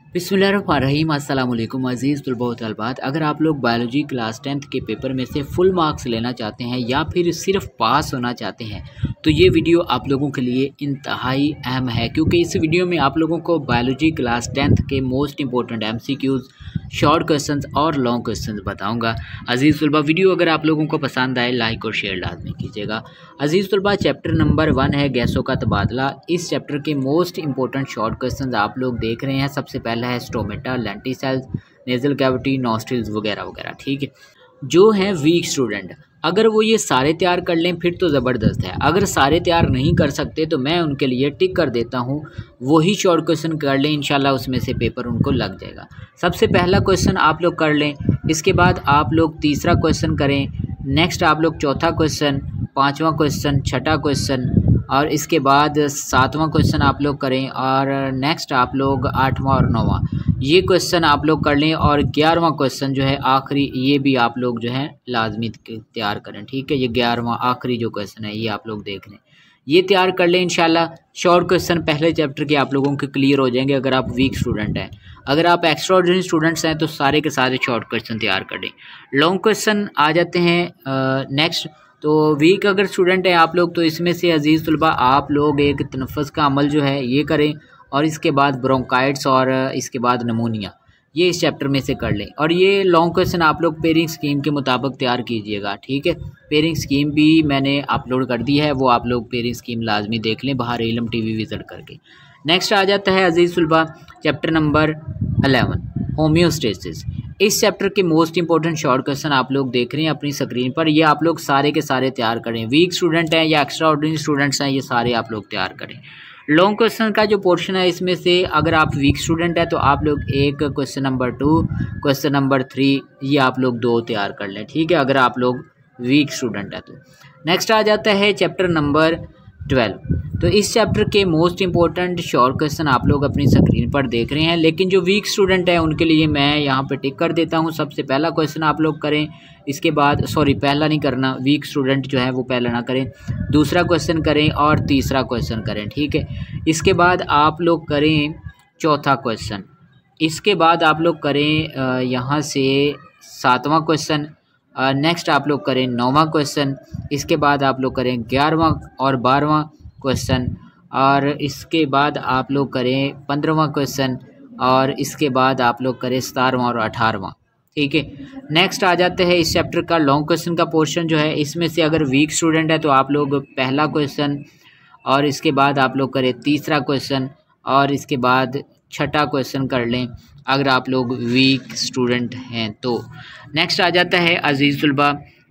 बिस्मिल्लाहिर्रहमानिर्रहीम अस्सलाम वालेकुम अज़ीज़ तलबा व तलबात। अगर आप लोग बायोलॉजी क्लास 10th के पेपर में से फुल मार्क्स लेना चाहते हैं या फिर सिर्फ पास होना चाहते हैं तो ये वीडियो आप लोगों के लिए इंतहाई अहम है, क्योंकि इस वीडियो में आप लोगों को बायोलॉजी क्लास 10th के most important MCQs, short questions और लॉन्ग क्वेश्चंस बताऊंगा। अज़ीज़ तलबा, वीडियो अगर आप लोगों को पसंद आए लाइक और शेयर लाजमी कीजिएगा। अज़ीज़ तलबा, चैप्टर नंबर 1 है गैसों का तबादला। इस चैप्टर के मोस्ट इंपॉर्टेंट शॉर्ट क्वेश्चंस आप लोग देख रहे हैं। सबसे पहला है stomata, lenticels, nasal cavity, nostrils वगैरह वगैरह। ठीक है, जो हैं वीक स्टूडेंट, अगर वो ये सारे तैयार कर लें फिर तो ज़बरदस्त है। अगर सारे तैयार नहीं कर सकते तो मैं उनके लिए टिक कर देता हूँ, वही शॉर्ट क्वेश्चन कर लें, इंशाल्लाह उसमें से पेपर उनको लग जाएगा। सबसे पहला क्वेश्चन आप लोग कर लें, इसके बाद आप लोग तीसरा क्वेश्चन करें, नेक्स्ट आप लोग चौथा क्वेश्चन, पाँचवा क्वेश्चन, छठा क्वेश्चन और इसके बाद सातवां क्वेश्चन आप लोग करें और नेक्स्ट आप लोग आठवां और नौवां ये क्वेश्चन आप लोग कर लें और 11वां क्वेश्चन जो है आखिरी, ये भी आप लोग जो है लाजमी तैयार करें। ठीक है, ये 11वां आखिरी जो क्वेश्चन है ये आप लोग देख लें, ये तैयार कर लें। इंशाल्लाह शॉर्ट क्वेश्चन पहले चैप्टर के आप लोगों के क्लियर हो जाएंगे अगर आप वीक स्टूडेंट हैं। अगर आप एक्स्ट्रा ऑर्डिनरी स्टूडेंट्स हैं तो सारे के सारे शॉर्ट क्वेश्चन तैयार कर लें। लॉन्ग क्वेश्चन आ जाते हैं नेक्स्ट। तो वीक अगर स्टूडेंट हैं आप लोग तो इसमें से अजीज़ तलबा आप लोग एक तनफ़्फ़ुस का अमल जो है ये करें और इसके बाद ब्रोंकाइट्स और इसके बाद नमूनिया, ये इस चैप्टर में से कर लें। और ये लॉन्ग क्वेश्चन आप लोग पेयरिंग स्कीम के मुताबिक तैयार कीजिएगा। ठीक है, पेयरिंग स्कीम भी मैंने अपलोड कर दी है, वो आप लोग पेयरिंग स्कीम लाजमी देख लें बाहर इल्म TV विज़िट करके। नेक्स्ट आ जाता है अजीज़ तलबा चैप्टर नंबर 11 होम्योस्टेसिस। इस चैप्टर के मोस्ट इंपॉर्टेंट शॉर्ट क्वेश्चन आप लोग देख रहे हैं अपनी स्क्रीन पर, ये आप लोग सारे के सारे तैयार करें। वीक स्टूडेंट हैं या एक्स्ट्रा ऑर्डिनरी स्टूडेंट्स हैं, ये सारे आप लोग तैयार करें। लॉन्ग क्वेश्चन का जो पोर्शन है इसमें से अगर आप वीक स्टूडेंट है तो आप लोग एक क्वेश्चन नंबर 2, क्वेश्चन नंबर 3 ये आप लोग 2 तैयार कर लें। ठीक है, अगर आप लोग वीक स्टूडेंट है तो। नेक्स्ट आ जाता है चैप्टर नंबर 12। तो इस चैप्टर के मोस्ट इंपॉर्टेंट शॉर्ट क्वेश्चन आप लोग अपनी स्क्रीन पर देख रहे हैं, लेकिन जो वीक स्टूडेंट है उनके लिए मैं यहाँ पे टिक कर देता हूँ। सबसे पहला क्वेश्चन आप लोग करें, इसके बाद पहला नहीं करना, वीक स्टूडेंट जो है वो पहला ना करें, दूसरा क्वेश्चन करें और तीसरा क्वेश्चन करें। ठीक है, इसके बाद आप लोग करें चौथा क्वेश्चन, इसके बाद आप लोग करें यहाँ से 7वां क्वेश्चन, नेक्स्ट आप लोग करें 9वां क्वेश्चन, इसके बाद आप लोग करें 11वां और 12वां क्वेश्चन और इसके बाद आप लोग करें 15वां क्वेश्चन और इसके बाद आप लोग करें 17वां और 18वां। ठीक है, नेक्स्ट आ जाते हैं इस चैप्टर का लॉन्ग क्वेश्चन का पोर्शन जो है, इसमें से अगर वीक स्टूडेंट है तो आप लोग पहला क्वेश्चन और इसके बाद आप लोग करें तीसरा क्वेश्चन और इसके बाद छठा क्वेश्चन कर लें अगर आप लोग वीक स्टूडेंट हैं तो। नेक्स्ट आ जाता है अजीज़ तलबा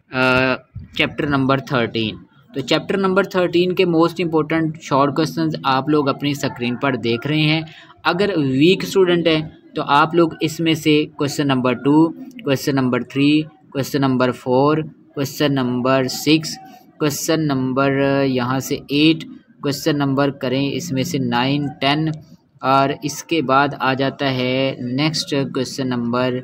चैप्टर नंबर 13। तो चैप्टर नंबर 13 के मोस्ट इंपॉर्टेंट शॉर्ट क्वेश्चंस आप लोग अपनी स्क्रीन पर देख रहे हैं। अगर वीक स्टूडेंट हैं तो आप लोग इसमें से question number 2, question number 3, question number 4, question number 6, question number यहाँ से 8, क्वेश्चन नंबर करें इसमें से 9, 10 और इसके बाद आ जाता है नेक्स्ट क्वेश्चन नंबर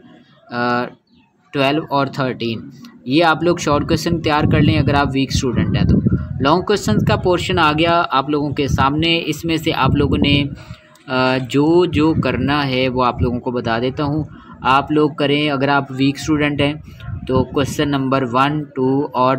12 और 13। ये आप लोग शॉर्ट क्वेश्चन तैयार कर लें अगर आप वीक स्टूडेंट हैं तो। लॉन्ग क्वेश्चन का पोर्शन आ गया आप लोगों के सामने, इसमें से आप लोगों ने जो जो करना है वो आप लोगों को बता देता हूँ। आप लोग करें अगर आप वीक स्टूडेंट हैं तो क्वेश्चन नंबर 1, 2 और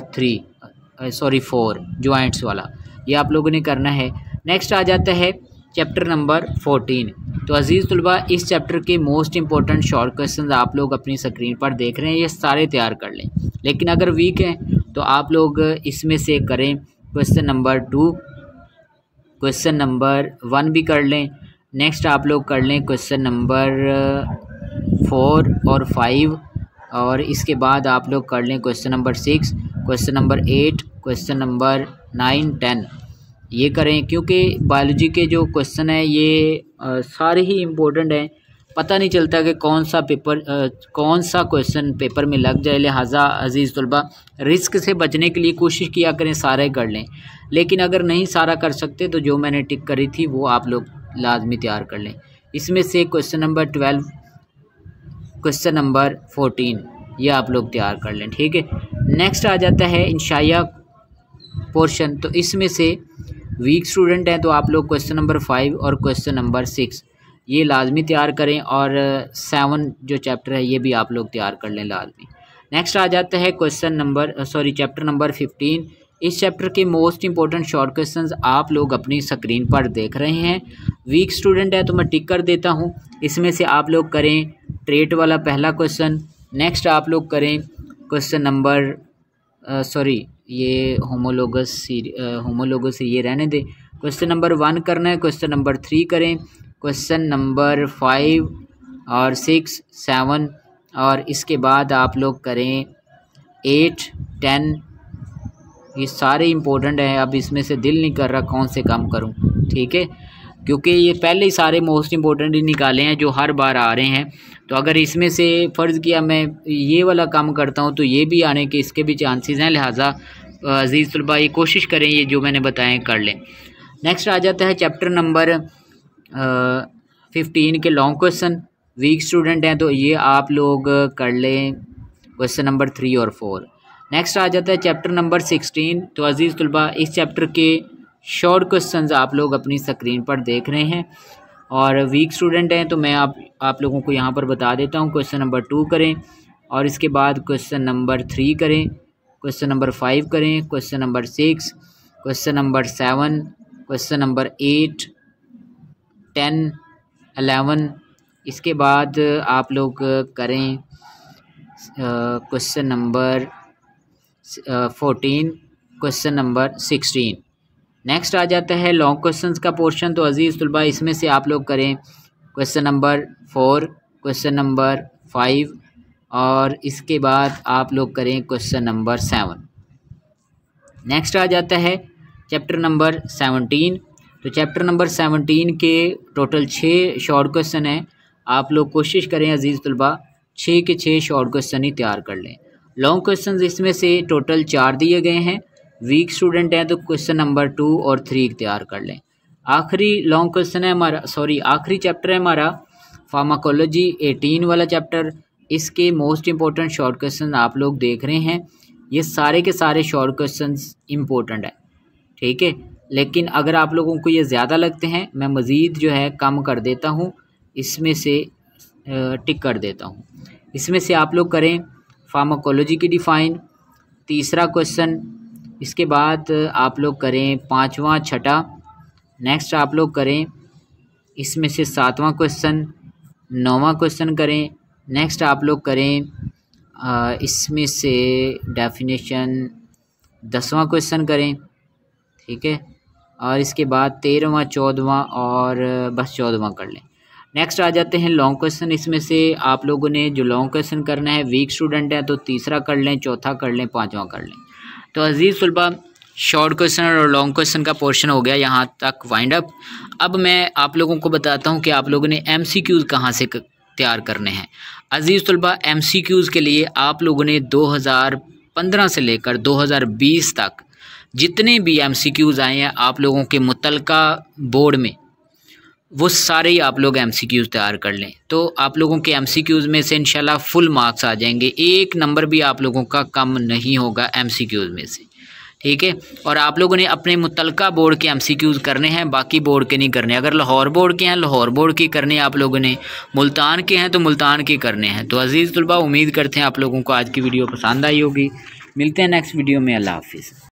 4 जॉइंट्स वाला ये आप लोगों ने करना है। नेक्स्ट आ जाता है चैप्टर नंबर 14। तो अजीज़ तलबा इस चैप्टर के मोस्ट इंपॉर्टेंट शॉर्ट क्वेश्चन आप लोग अपनी स्क्रीन पर देख रहे हैं, ये सारे तैयार कर लें। लेकिन अगर वीक हैं तो आप लोग इसमें से करें क्वेश्चन नंबर 2, क्वेश्चन नंबर 1 भी कर लें, नेक्स्ट आप लोग कर लें क्वेश्चन नंबर 4 और 5 और इसके बाद आप लोग कर लें question number 6, question number 8, question number 9, 10 ये करें, क्योंकि बायोलॉजी के जो क्वेश्चन हैं ये सारे ही इम्पोर्टेंट हैं। पता नहीं चलता कि कौन सा क्वेश्चन पेपर में लग जाए, लिहाजा अजीज़ तलबा रिस्क से बचने के लिए कोशिश किया करें सारे कर लें। लेकिन अगर नहीं सारा कर सकते तो जो मैंने टिक करी थी वो आप लोग लाजमी तैयार कर लें। इसमें से क्वेश्चन नंबर 12, क्वेश्चन नंबर 14 ये आप लोग तैयार कर लें। ठीक है, नेक्स्ट आ जाता है इंशाइया पोर्शन। तो इसमें से वीक स्टूडेंट हैं तो आप लोग क्वेश्चन नंबर 5 और क्वेश्चन नंबर 6 ये लाजमी तैयार करें, और 7 जो चैप्टर है ये भी आप लोग तैयार कर लें लाजमी। नेक्स्ट आ जाता है चैप्टर नंबर 15। इस चैप्टर के मोस्ट इंपॉर्टेंट शॉर्ट क्वेश्चंस आप लोग अपनी स्क्रीन पर देख रहे हैं। वीक स्टूडेंट है तो मैं टिक कर देता हूं। इसमें से आप लोग करें ट्रेट वाला पहला क्वेश्चन। नेक्स्ट आप लोग करें क्वेश्चन नंबर ये होमोलोगस ये रहने दें। क्वेश्चन नंबर 1 करना है, क्वेश्चन नंबर 3 करें, क्वेश्चन नंबर 5 और 6, 7 और इसके बाद आप लोग करें 8, 10। ये सारे इम्पोर्टेंट हैं। अब इसमें से दिल नहीं कर रहा कौन से काम करूं, ठीक है, क्योंकि ये पहले ही सारे मोस्ट इम्पोर्टेंट ही निकाले हैं जो हर बार आ रहे हैं। तो अगर इसमें से फ़र्ज़ किया मैं ये वाला काम करता हूं तो ये भी आने के इसके भी चांसेस हैं। लिहाजा अज़ीज़ तलबा ये कोशिश करें ये जो मैंने बताएं कर लें। नेक्स्ट आ जाता है चैप्टर नंबर 15 के लॉन्ग क्वेश्चन। वीक स्टूडेंट हैं तो ये आप लोग कर लें क्वेश्चन नंबर 3 और 4। नेक्स्ट आ जाता है चैप्टर नंबर 16। तो अज़ीज़ तलबा इस चैप्टर के शॉर्ट क्वेश्चंस आप लोग अपनी स्क्रीन पर देख रहे हैं, और वीक स्टूडेंट हैं तो मैं आप लोगों को यहाँ पर बता देता हूँ। क्वेश्चन नंबर 2 करें, और इसके बाद क्वेश्चन नंबर 3 करें, क्वेश्चन नंबर 5 करें, question number 6, question number 7, question number 8, 10, 11। इसके बाद आप लोग करें question number 14, question number 16। Next आ जाता है लॉन्ग क्वेश्चंस का पोर्शन। तो अज़ीज़ तलबा इसमें से आप लोग करें क्वेश्चन नंबर 4, क्वेश्चन नंबर 5 और इसके बाद आप लोग करें क्वेश्चन नंबर 7। नेक्स्ट आ जाता है चैप्टर नंबर 17। तो चैप्टर नंबर 17 के टोटल 6 शॉर्ट क्वेश्चन हैं। आप लोग कोशिश करें अज़ीज़ तलबा 6 के 6 शॉर्ट क्वेश्चन ही तैयार कर लें। लॉन्ग क्वेश्चन इसमें से टोटल 4 दिए गए हैं। वीक स्टूडेंट हैं तो क्वेश्चन नंबर 2 और 3 तैयार कर लें। आखिरी लॉन्ग क्वेश्चन है आखिरी चैप्टर है हमारा फार्माकोलॉजी 18 वाला चैप्टर। इसके मोस्ट इंपॉर्टेंट शॉर्ट क्वेश्चन आप लोग देख रहे हैं। ये सारे के सारे शॉर्ट क्वेश्चन इंपॉर्टेंट है, ठीक है, लेकिन अगर आप लोगों को ये ज़्यादा लगते हैं मैं मज़ीद जो है कम कर देता हूँ, इसमें से टिक कर देता हूँ। इसमें से आप लोग करें फार्माकोलॉजी की डिफ़ाइन, तीसरा क्वेश्चन, इसके बाद आप लोग करें 5वां 6ठा। नेक्स्ट आप लोग करें इसमें से 7वां क्वेश्चन, 9वां क्वेश्चन करें। नेक्स्ट आप लोग करें इसमें से डेफिनेशन 10वां क्वेश्चन करें, ठीक है, और इसके बाद 13वां 14वां और बस 14वां कर लें। नेक्स्ट आ जाते हैं लॉन्ग क्वेश्चन। इसमें से आप लोगों ने जो लॉन्ग क्वेश्चन करना है, वीक स्टूडेंट है तो तीसरा कर लें, चौथा कर लें, 5वां कर लें। तो अज़ीज़ तलबा शॉर्ट क्वेश्चन और लॉन्ग क्वेश्चन का पोर्शन हो गया यहाँ तक वाइंड अप। अब मैं आप लोगों को बताता हूँ कि आप लोगों ने MCQs कहाँ से तैयार करने हैं। अज़ीज़ तलबा MCQs के लिए आप लोगों ने 2015 से लेकर 2020 तक जितने भी MCQs आए हैं आप लोगों के मुतलका बोर्ड में, वो सारे ही आप लोग MCQs तैयार कर लें। तो आप लोगों के MCQs में से इंशाल्लाह फुल मार्क्स आ जाएंगे। 1 नंबर भी आप लोगों का कम नहीं होगा MCQs में से, ठीक है। और आप लोगों ने अपने मुतलका बोर्ड के MCQs करने हैं, बाकी बोर्ड के नहीं करने। अगर लाहौर बोर्ड के हैं लाहौर बोर्ड की करने आप लोगों ने, मुल्तान के हैं तो मुल्तान के करने हैं। तो अज़ीज़ तलबा उम्मीद करते हैं आप लोगों को आज की वीडियो पसंद आई होगी। मिलते हैं नेक्स्ट वीडियो में। अल्लाह हाफिज़।